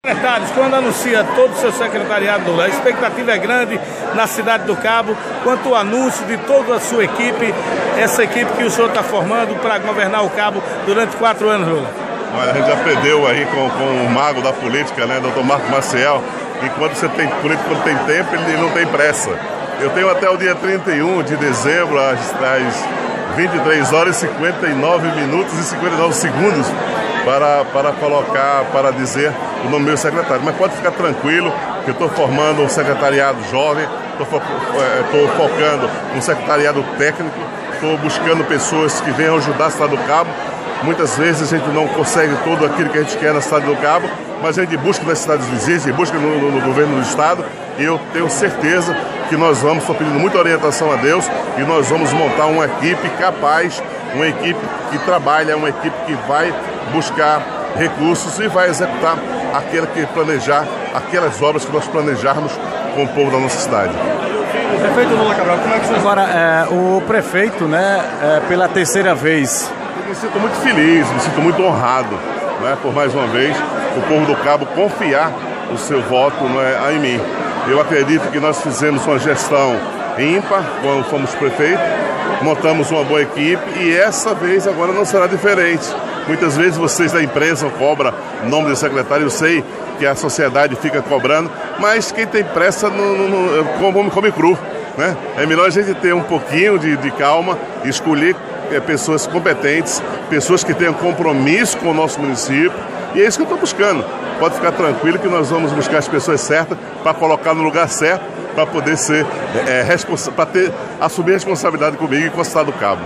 Secretários, quando anuncia todo o seu secretariado, Lula, a expectativa é grande na cidade do Cabo, quanto ao anúncio de toda a sua equipe, essa equipe que o senhor está formando para governar o Cabo durante 4 anos, Lula. Olha, a gente aprendeu aí com o mago da política, né, Dr. Marco Maciel, que quando você tem político, quando tem tempo, ele não tem pressa. Eu tenho até o dia 31 de dezembro, às 23 horas e 59 minutos e 59 segundos, para colocar, para dizer o nome do meu secretário. Mas pode ficar tranquilo que eu estou formando um secretariado jovem, estou focando um secretariado técnico, estou buscando pessoas que venham ajudar a cidade do Cabo. Muitas vezes a gente não consegue tudo aquilo que a gente quer na cidade do Cabo, mas a gente busca nas cidades vizinhas, a gente busca no governo do estado, e eu tenho certeza que nós vamos, estou pedindo muita orientação a Deus, e nós vamos montar uma equipe capaz, uma equipe que trabalha, uma equipe que vai buscar recursos e vai executar aquelas obras que nós planejarmos com o povo da nossa cidade. Prefeito Lula Cabral, como é que você... Agora, o prefeito, né, pela terceira vez... Eu me sinto muito feliz, me sinto muito honrado, né, por mais uma vez o povo do Cabo confiar o seu voto, né, em mim. Eu acredito que nós fizemos uma gestão ímpar quando fomos prefeito, montamos uma boa equipe e essa vez agora não será diferente. Muitas vezes vocês da imprensa cobram o nome do secretário, eu sei que a sociedade fica cobrando, mas quem tem pressa come cru, né? É melhor a gente ter um pouquinho de calma e escolher pessoas competentes, pessoas que tenham compromisso com o nosso município, e é isso que eu estou buscando. Pode ficar tranquilo que nós vamos buscar as pessoas certas para colocar no lugar certo, para poder ser assumir a responsabilidade comigo e com a cidade do Cabo.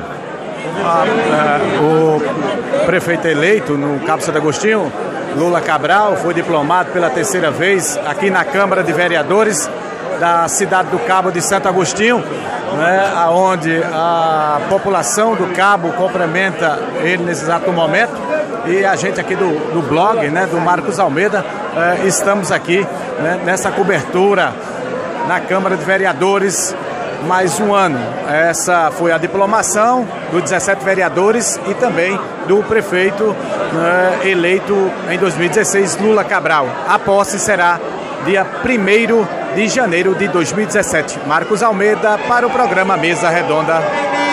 O prefeito eleito no Cabo Santo Agostinho, Lula Cabral, foi diplomado pela terceira vez aqui na Câmara de Vereadores da cidade do Cabo de Santo Agostinho, né, onde a população do Cabo cumprimenta ele nesse exato momento, e a gente aqui do blog, né, do Marcos Almeida, estamos aqui, né, nessa cobertura na Câmara de Vereadores mais um ano. Essa foi a diplomação dos 17 vereadores e também do prefeito eleito em 2016, Lula Cabral. A posse será dia 1º de janeiro de 2017. Marcos Almeida para o programa Mesa Redonda.